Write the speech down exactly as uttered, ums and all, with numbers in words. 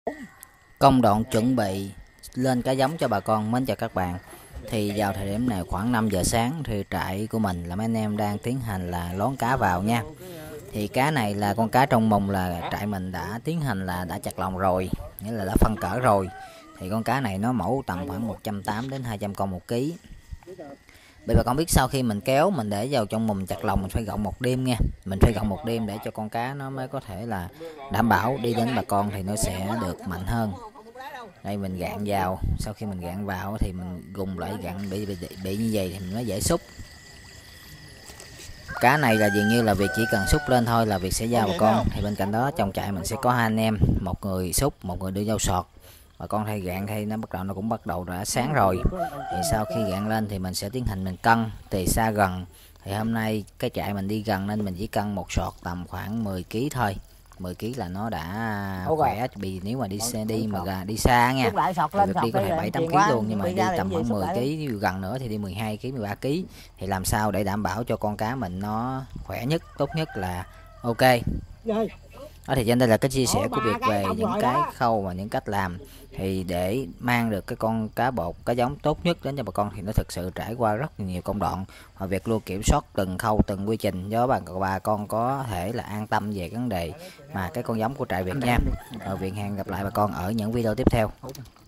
Công đoạn chuẩn bị lên cá giống cho bà con. Mến chào các bạn. Thì vào thời điểm này khoảng năm giờ sáng thì trại của mình là mấy anh em đang tiến hành là lón cá vào nha. Thì cá này là con cá trong mùng là trại mình đã tiến hành là đã chặt lòng rồi, nghĩa là đã phân cỡ rồi. Thì con cá này nó mẫu tầm khoảng một trăm tám mươi đến hai trăm con một ký. Bây bà con biết sau khi mình kéo mình để vào trong mùng chặt lòng mình phải gọng một đêm nha. Mình phải gọng một đêm để cho con cá nó mới có thể là đảm bảo đi đến bà con thì nó sẽ được mạnh hơn. Đây mình gạn vào, sau khi mình gạn vào thì mình gùng lại gạn bị bị, bị như vậy thì mình mới dễ xúc. Cá này là dường như là việc chỉ cần xúc lên thôi là việc sẽ giao bà con. Thì bên cạnh đó trong trại mình sẽ có hai anh em, một người xúc, một người đưa dao sọt. Bà con thay gạn thay nó bắt đầu nó cũng bắt đầu đã sáng rồi. Thì sau khi gạn lên thì mình sẽ tiến hành mình cân từ xa gần. Thì hôm nay cái trại mình đi gần nên mình chỉ cân một sọt tầm khoảng mười ki lô gam thôi. mười ki lô gam là nó đã khỏe, vì nếu mà đi xe đi mà đi xa nha thì việc đi có thể bảy tám ki lô gam luôn, nhưng mà đi tầm khoảng mười ki lô gam, gần nữa thì đi mười hai ki lô gam, mười ba ki lô gam thì làm sao để đảm bảo cho con cá mình nó khỏe nhất, tốt nhất là ok. Đó, thì trên đây là cái chia sẻ của việc về những cái khâu và những cách làm thì để mang được cái con cá bột cá giống tốt nhất đến cho bà con thì nó thực sự trải qua rất nhiều công đoạn, và việc luôn kiểm soát từng khâu từng quy trình cho bà, bà con có thể là an tâm về vấn đề mà cái con giống của trại Việt nha. Rồi Viện hẹn gặp lại bà con ở những video tiếp theo.